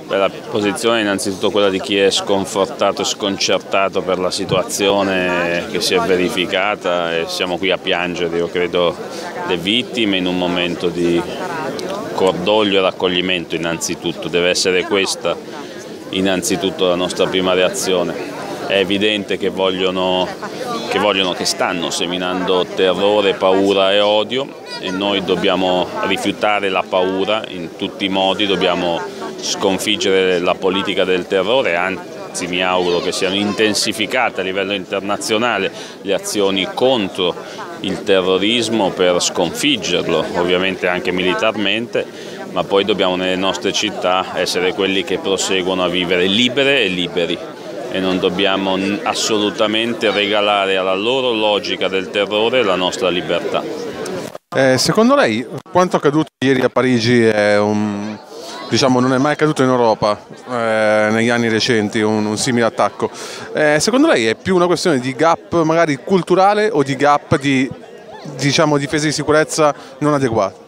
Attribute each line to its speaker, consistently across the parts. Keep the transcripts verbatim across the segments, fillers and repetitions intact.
Speaker 1: Beh, la posizione è innanzitutto quella di chi è sconfortato e sconcertato per la situazione che si è verificata, e siamo qui a piangere, io credo, le vittime in un momento di cordoglio e raccoglimento. Innanzitutto deve essere questa innanzitutto la nostra prima reazione. È evidente che vogliono, che vogliono, che stanno seminando terrore, paura e odio, e noi dobbiamo rifiutare la paura in tutti i modi, dobbiamo sconfiggere la politica del terrore, anzi mi auguro che siano intensificate a livello internazionale le azioni contro il terrorismo per sconfiggerlo, ovviamente anche militarmente, ma poi dobbiamo nelle nostre città essere quelli che proseguono a vivere libere e liberi, e non dobbiamo assolutamente regalare alla loro logica del terrore la nostra libertà.
Speaker 2: Eh, secondo lei quanto accaduto ieri a Parigi è un, diciamo, non è mai accaduto in Europa eh, negli anni recenti un, un simile attacco? Eh, secondo lei è più una questione di gap magari culturale o di gap di, diciamo, difesa di sicurezza non adeguata?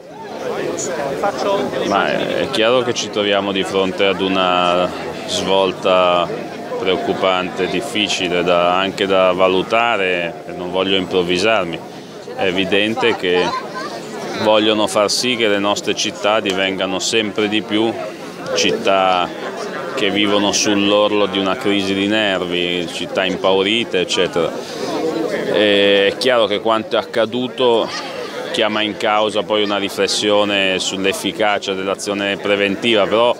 Speaker 1: Ma è chiaro che ci troviamo di fronte ad una svolta preoccupante, difficile da, anche da valutare, e non voglio improvvisarmi. È evidente che vogliono far sì che le nostre città divengano sempre di più città che vivono sull'orlo di una crisi di nervi, città impaurite, eccetera. E è chiaro che quanto è accaduto chiama in causa poi una riflessione sull'efficacia dell'azione preventiva, però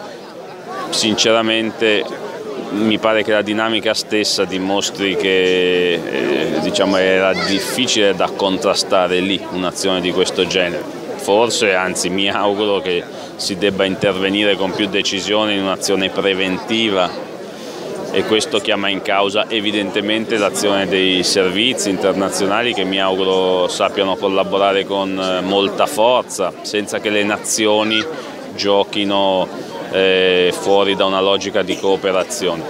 Speaker 1: sinceramente mi pare che la dinamica stessa dimostri che eh, diciamo, era difficile da contrastare lì un'azione di questo genere. Forse, anzi mi auguro che si debba intervenire con più decisione in un'azione preventiva, e questo chiama in causa evidentemente l'azione dei servizi internazionali, che mi auguro sappiano collaborare con molta forza, senza che le nazioni giochino eh, fuori da una logica di cooperazione.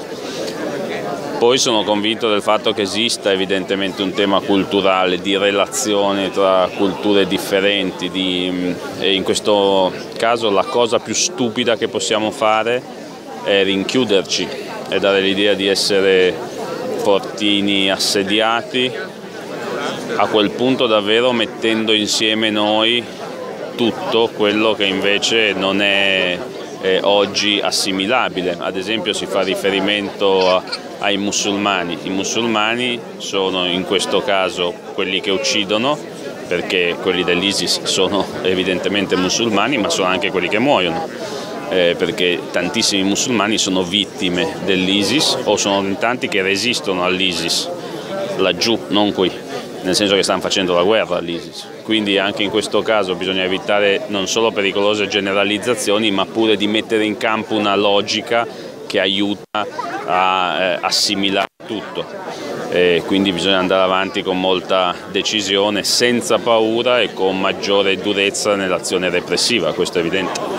Speaker 1: Poi sono convinto del fatto che esista evidentemente un tema culturale, di relazione tra culture differenti, di, e in questo caso la cosa più stupida che possiamo fare è rinchiuderci e dare l'idea di essere fortini assediati, a quel punto davvero mettendo insieme noi tutto quello che invece non è eh, oggi assimilabile. Ad esempio si fa riferimento a, ai musulmani. I musulmani sono in questo caso quelli che uccidono, perché quelli dell'ISIS sono evidentemente musulmani, ma sono anche quelli che muoiono. Eh, perché tantissimi musulmani sono vittime dell'ISIS, o sono tanti che resistono all'ISIS laggiù, non qui, nel senso che stanno facendo la guerra all'ISIS. Quindi anche in questo caso bisogna evitare non solo pericolose generalizzazioni, ma pure di mettere in campo una logica che aiuta a eh, assimilare tutto. E quindi bisogna andare avanti con molta decisione, senza paura e con maggiore durezza nell'azione repressiva, questo è evidente.